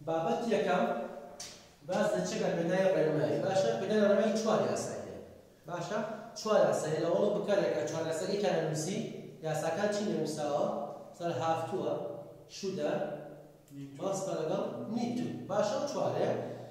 بابەت یەکەم باس دەچێت پێدای ڕێنمایی باشە پێدای ڕێنمایی چوار یاساییە باشە چوار یاساییە لەوەڵە بکارێکە چوار یاساکەی کارەنووسی یاساکان چی نووساوە سەر هافتووە شوودە باسکە لەگەڵ نیتو باشە چوارێ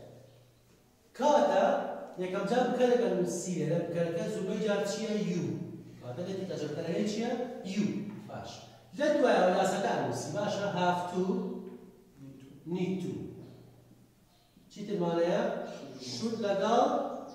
کاتە یەکەم جار بکارێکە نووسی لێرە بکارەکە زوبەی جار چییە یو کاتە دێتی تەجەبکارەکەی چییە یو باش لە دوایەوە یاساکان نووسی باشە هافتوو نیتو چی ترمانەیە شود لەگەڵ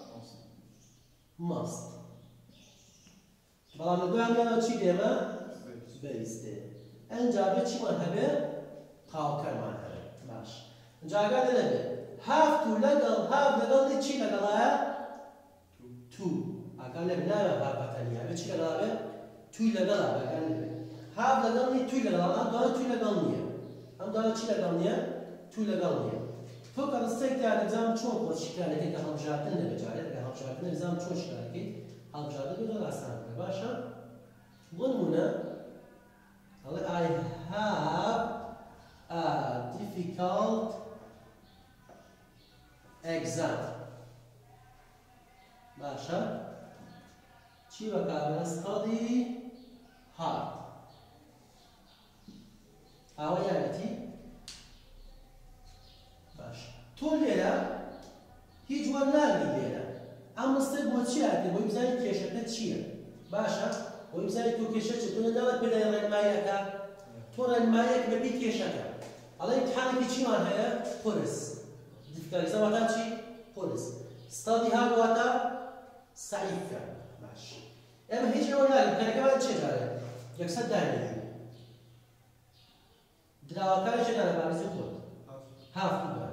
ماست بەڵام لە دوایانەوە چی دێمە بەیستێ ئەنجا بێت چیمان هەبێ قاوکەرمان هەبێ باش ئەنجا ئاگادە لەبێ هافتوو لەگەڵ هاف لەگەڵی چی لەگەڵایە تو ئاگا لەبێ ناوێ هافتەنیا بێت چی لەگەڵا توی لەگەڵا ئاگا لەبێ هاف لەگەڵی توی لەگەڵا ئەم دوانە توی لەگەڵ نییە ئەم دوانە چی لەگەڵ نییە توی لەگەڵ نییە تۆ کە ڕستێکدا دەبزانم چۆن خۆ شکلانەکەی کە هەڵبژاردن دەبێت جارێت کە هەڵبژاردن دەبزانم چۆن شکلانەکەی هەڵبژاردن بێت زۆر ئاسان بکە باشە بۆ نمونە ئەڵێ I have a difficult exam باشە چی بەکاربێنە study hard ئاوە یانەتی باش تۆ لێرە هیچ وەرناگری لێرە ئەم مستەر بۆ چی هاتی بۆی بزانیت کێشەکە چییە باشە بۆی بزانیت تۆ کێشە چێت تۆ نەداوەت پێدای ڕێنماییەکە تۆ ڕێنماییەک بەبی کێشەکە ئەڵێ امتحانێکی چیمان هەیە پۆلیس دیفکاریزە واتە چی پۆلیس ستادی هاو واتە سعیدکە باش ئێمە هیچ ئێوە ناگرین کەرەکەمان چێ دارێ یەکسەر دانێنێ دراوەکانی چێ دانە بارزی خۆت هافتوو دانێ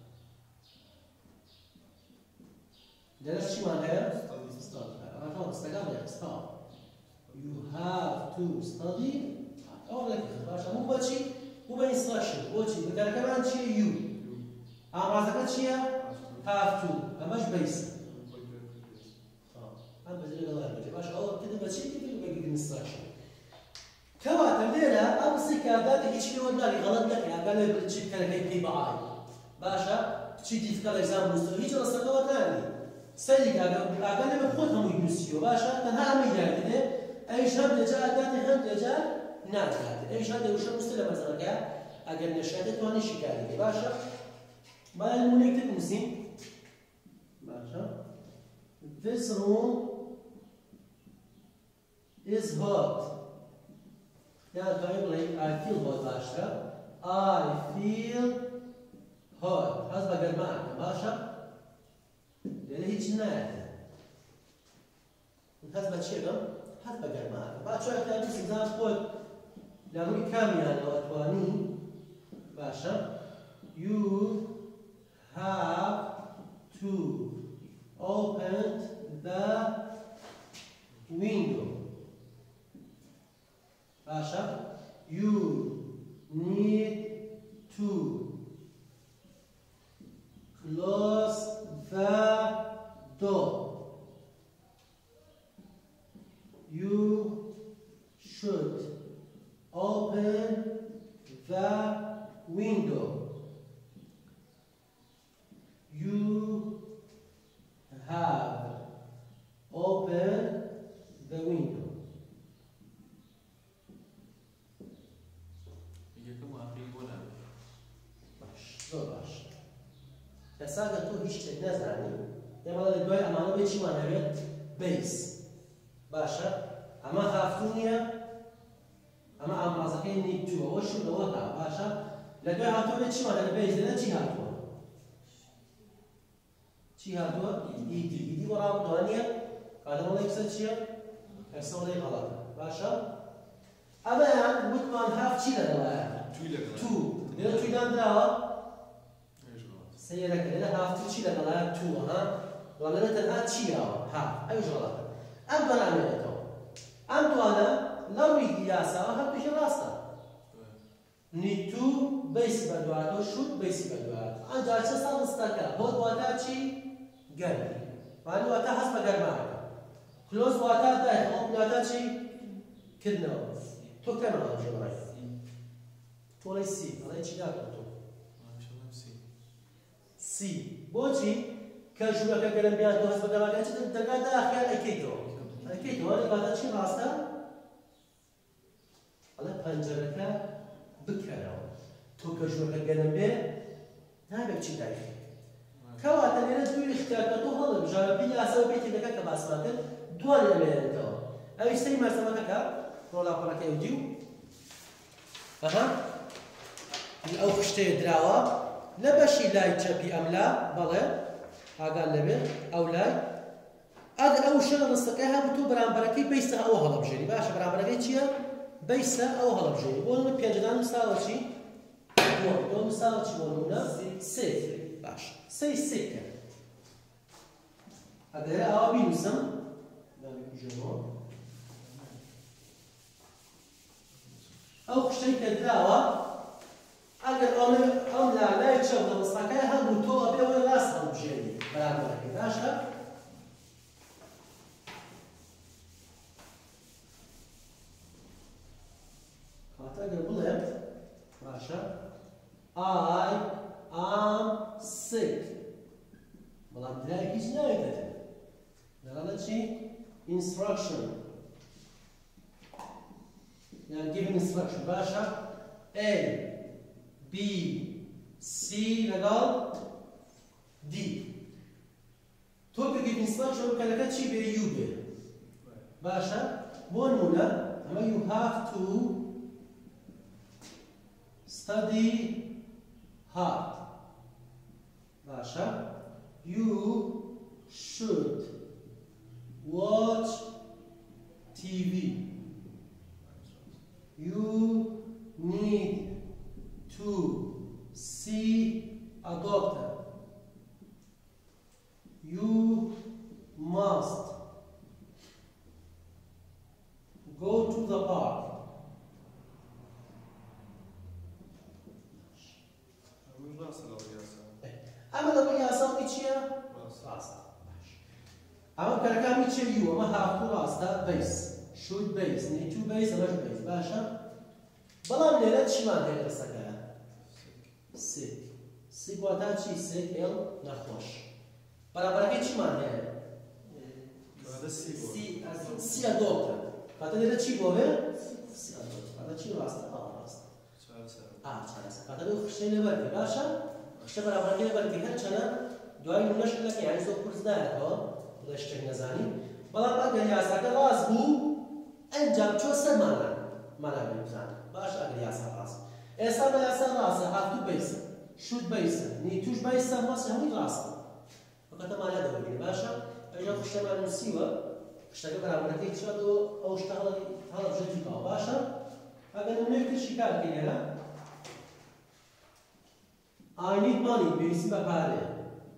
لێرەش چیمان هەیە ڕەفاڵ ستەکان لێ ستاڵ You have to study ئەوە لێکە باشە هەموو بۆچی بوو بە ئینستراکشن بۆچی بەکارەکەمان چییە یو ئامازەکە چییە هافتوو ئەمەش بەیس ئەم بەجێ لەگەڵای بەجێ باش ئەوە کردن بە چی کردن بە ئینستراکشن کەواتە لێرە ئەم قسەی کارداتە هیچ لێوە ناگی غەڵەت نەکەی ئەگەر لێ چی بکەرەکەی پێی بەعای باشە چی دیفکەڵ ئەگزام نووسەوە هیچ ڕستەکەوە ناگی سەری ئاگەر لێ خۆت هەمووی نووسیوە باشە تەنها ئەمەی داگرێ ئەویش هەم لێجا ئەداتێ هەم لێجا ناتکاتێ ئەویش هەم دەوشە نووسە لە مەزەڵەکە ئەگەر نەشایەتە توانی شیکاریێ باشە با نمونەیەک تر نووسین باشە This room is hot یان توانی بڵێ I feel hot باشترە I feel hot هەز بە گەرماکە باشە لێرە هیچ نایەتە هەز بە چێگەم هەز بە گەرماکە با چۆیەکتان نووسیزان خۆت لە ڕووی کامیانەوە توانی باشە You have to open the window باشە You need to close the door You should open the window You have opened the window زۆر باش ئێستا تۆ هیچ شتێک نەزانی ئێمە لە دوای ئەمانە بێ چیمان هەبێت بەیس باشە ئەمە هافتوو نییە ئەمە ئامازەکەی نیتووە ئەوە شوودەوە تا باشە لە دوای هاتووە بێت چیمان هەبێت بەیس لێرە چی هاتووە چی هاتووە ئیدی ئیدی وەڕاو دوانیە کاتەمەڵی قسە چییە ئەکسەوەڵی غەڵەتە باشە ئەمەیان وتمان هاف چی لەگەڵایە تو لێرە تویدان دراوە سەیرەکە لێرە هافتوو چی لەگەڵایە تووە ها وەڵێرە تەنها چیاوە هاف ئەویش غەڵەتە ئەم بەرامێنێتەوە ئەم دوانە لەڕووی یاساوە هەردووشی ڕاستە نیتوو بەیسی بەدواتەوە شوود بەیسی بەدواتەوە ئەنجا چە ساڵ ستەکە بۆ دواتە چی گەرمی وانی واتە هەست بە گەرمانەکە کلۆز واتە دایخەوە واتە چی کردنەوە تۆ کەمەوە جێبڕێ تۆڵی سی ئەڵێ چی داکەن تۆ سی بۆچی کە ژوورەکە گەرم بیان تۆ هەست بە گەڕاکە چ دەرگا داخیان ئەیکەیتەوە لەباتە چی ڕاستە؟ ئەڵێ پەنجەرەکە بکەرەوە تۆ کە ژوورەکە گەرم بێ نابێت چی دایخی کەواتە لێرە دوی اختیارکە تۆ هەڵبژارە بی یاسەوە بێتی دەکە کە باسمان کرد دوان لەمێنێتەوە ئەوی سەری مەرسەمەکەکە ڕۆڵاپەڕەکەی و دیو ئەو خشتەیە دراوە لە بەشی لای چەپی ئەملا بەڵێ ئاگان لەبێت ئەو لای ئەگەر ئەو شەڕە ڕستەکەی هەبوو بەرامبەرەکەی بیستە ئەوە هەڵەبژێری باشە بەرامبەرەکەی چییە؟ بیستە ئەوە هەڵەبژێری بۆ نمونە پێنجدان مساوە چی؟ بۆ مساوە چی بۆ نمونە؟ سێ باش سێ سێکە ئەگەر ئەوە بینووسم ئەو خشتەی کە دراوە ئەگەر ئەم لای چەپ لە ڕستەکەی هەبوو تۆ ئەبێ ئەوەی ڕاست هەڵبژێری بەرامبەرەکەی باشە؟ ئەگەر بڵێم باشە I am sick بەڵام درای هیچ ناوێتێت لەگەڵە چی؟ instruction یان given instruction باشە A B C لەگەڵ D تۆ کە given instruction بکەلەکە چی بێ U بێ باشە بۆ نمونە ئەمە you have to study hard. Basha, you should watch TV. You need to see a doctor. You must go to the park. ئەمە لەبەر یاساڵی چییە؟ ڕاستە ئەمە کارەکانی چیە یو ئەمە هافتوو ڕاستە بەیس شود بەیس نیتو بەیس ئەمەش بەیس باشە بەڵام لێرە چیمان هەیە ڕستەکەیە؟ سێک سێک واتە چی؟ سێک ئێڵ نەخۆش بەرامبەرەکەی چیمان هەیە؟ سی ئەدۆکتە کاتە لێرە چی بۆ بێ؟ سی ئەدۆکتە کاتە چی ڕاستە؟ ڕاستە چارەسەر کاتە بێ خشتەی لێبەرکە باشە؟ خشتە بەرامبەرەکەی لێبەرکە هەرچەنە دوای نمونەش لەکە یانی زۆر قورس نایەتەوە بڵێ شتێک نەزانی بەڵام ئەگەر یاساکە ڕاست بوو ئەنجام چۆ سەرمانە مانابێ بزانێت باشە ئەگەر یاسا ڕاست ئێستا بە یاسا ڕاستە هافتوو بەیسە شود بەیسە نیتوش بەیسە مەسی هەمووی ڕاستە فەقەتە مانە دەوەبینی باشە ئەژە خشتەمان نووسیوە خشتەکە بەرامبەرەکەی چیە ئەو شتە هەڵەبژێتیتەوە باشە ئەگەر نمونەیەکیشی کارکەی لێرە I need money پێویستی بە پارەیە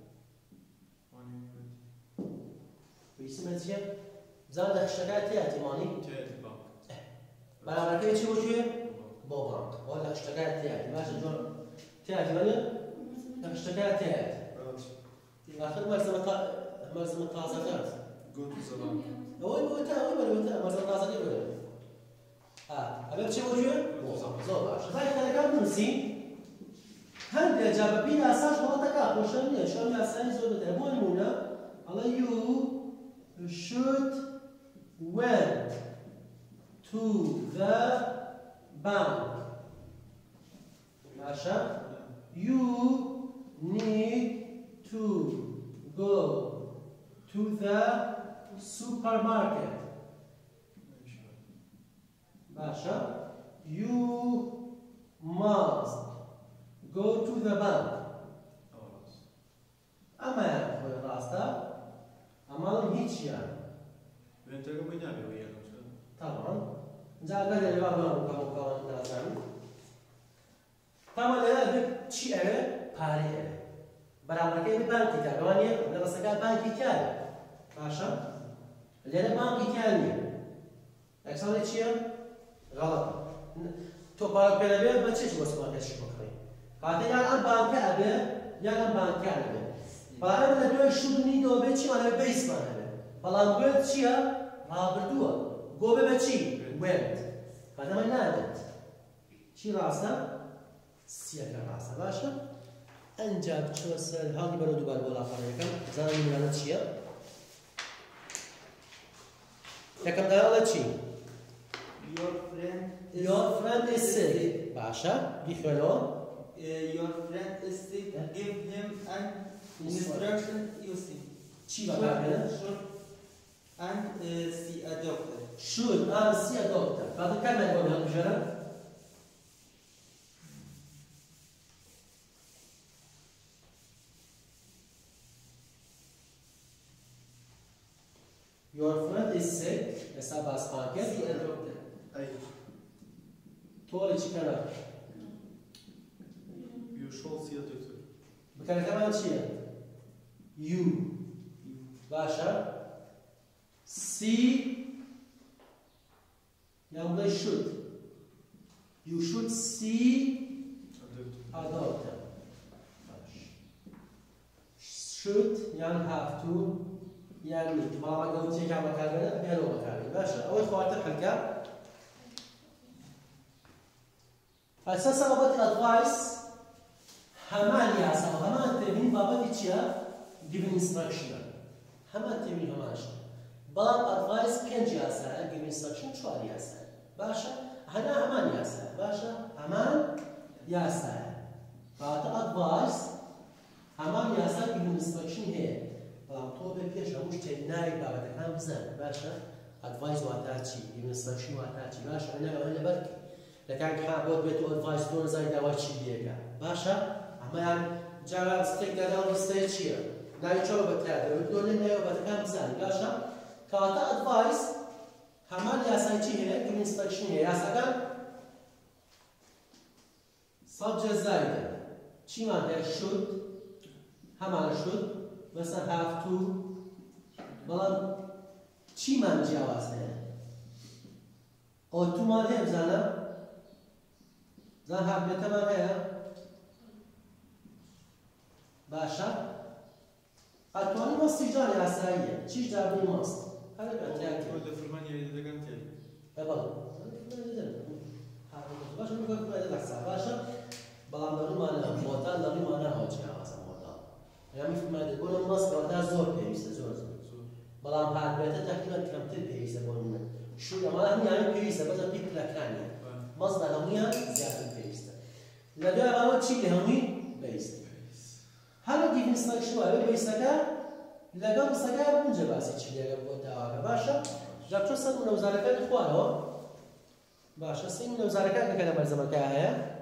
پێویستی بە چییە؟ بزان لە خشتەکە تێیاتی مانی؟ بەرامبەرەکەی چی بۆ کوێ؟ بۆ بانک بۆ لە خشتەکە تێیاتی باشە جۆر تێیاتی وەلێ؟ لە خشتەکە تێیاتی آخر مەرزەمە تازەکەت ئەوەی بۆتە ئەوەی بەرەوەتە مەرزەمە تازەکەی بەرە ئەبێ بچێ بۆ کوێ؟ زۆر باشە زای خەلەکان بنووسی هەندێک جا بە بی یاساش هەڵەتەکە خۆشە نییە شەو یاسایی زۆر بەدرێ بۆ نمونە ئەڵێ you should went to the bank باشە you need to go to the supermarket باشە you must go to the bank ئەمە خۆی ڕاستە ئەماڵم هیچیان تەمان جا ئەگەر لە لێوا بڵاوکەوەکەوان دازانم تامان لێرە بێت چی ئەوێ؟ پارەی ئەوێ بەرامبەرەکەی بێ بانکی تیا لەوانەیە لە ڕستەکە بانکی تیایە باشە؟ لێرە بانکی تیا نییە ئەکساڵی چییە؟ غەڵەتە تۆ پارەت پێ دەبێت بە چێکی وەسوانکەشی بکڕی کاتە یان ئەم بانکە ئەبێ یان ئەم بانکە ئەبێ پارەم لە دوای شوودنی دۆ بێت چیمان هەبێ بەیسمان هەبێ بەڵام گوێت چییە؟ ڕابردووە گۆ بێ بە چی؟ وێت کاتەمە نابێت چی ڕاستە؟ سیەکە ڕاستە باشە؟ ئەنجا بچوە سەر هەڵی بەرەو دووبارە بۆ لاپەڕەکەم زانم نمونانە چییە؟ یەکەم داناڵە چی؟ Your friend is sick. باشە بیخوێنەوە. Your friend is sick. Give him an instruction you see. چی بەکاربێنە؟ Should and see a doctor. Should and see a doctor. بعد کەمێک بۆ هەڵبژێرە؟ Your friend is sick. ئێستا باسمان کرد. See a doctor. تۆڵی چی کەرە؟ You should see a doctor. بکارەکەمان چییە؟ You. باشە. See یان بڵێ should. You should see A doctor. a doctor. Should یان have to یان need. بەڵام ئەگە وتێکا بەکاربێنە بێنەوە بەکاربێنە. باشە ئەوەی خواردە حەلکە. ئەساسا بابەتی ئەدڤایس هەمان یاسا و هەمان تێبینی بابەتی چییە؟ giving instruction. هەمان تێبینی هەمانشە. بەڵام ئەدڤایس 5 یاسایە، giving instruction 4 یاسایە. باشە؟ هەنا هەمان یاسایە. باشە؟ هەمان یاسایە. کاتە ئەدڤایس هەمان یاسا giving instruction هەیە. بەڵام تۆ بێ پێش هەموو شتێک ناوی بابەتەکان بزانە. باشە؟ ئەدڤایس واتە چی؟ giving instruction واتە چی؟ باشە؟ ئەوە لەبەرکە. لەکان کابۆت بێت و ئەدڤایس تۆ نزانی داوا چی لێکە. باشە؟ ئەمەیان جارا ستێک دەدا و ستێک چییە؟ ناوی چۆ بەکار دەوێت تۆ لێ ناوی بابەتەکان بزانی. باشە؟ کاتە ئەدڤایس هەمان یاسای چی هەیە؟ giving instruction هەیە. یاساکان subject زایدە. چیمان هەیە؟ should هەمان should مثلا have to بەڵام چیمان جیاواز هەیە؟ ئۆتومان هەیە بزانە؟ زان هەبێتەمان هەیە؟ باشە؟ ئەتوانین مەستی جان یاساییە. چیش دابنی مەست؟ هەرەکە تیاکە. Burada Fırmanya yediğinden tel. باشە میگوێت لەسا باشە بەڵام لەڕوومانە مۆتان لەڕوومانە هەوە جیاوازە مۆتان. ئەیان میفرمایێت بۆ لەم مەستەوەدا زۆر پێویستە زۆر. بەڵام هاتبێتە تەقریبەن کەمتر پێویستە بۆ منە. شوو ئەمانە هەموویان پێویستە بەزە پێی پلەکانیە. مەزدا هەموویان زیاتر پێویستە. لە دوای ئەوە چی لە هەمووی بەیستە. هەر giving instruction وایە بەیستەکە لەگەڵ مستەکە بونجە باسی چی لێگە بۆ داواکە. باشە؟ جا چۆ سەر منەوزارەکانی خوارەوە. باشە سەی منەوزارەکان کە لە بەرزەمەکە هەیە